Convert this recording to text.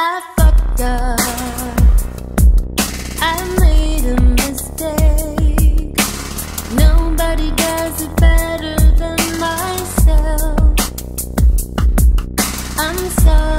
I fucked up. I made a mistake. Nobody does it better than myself. I'm sorry.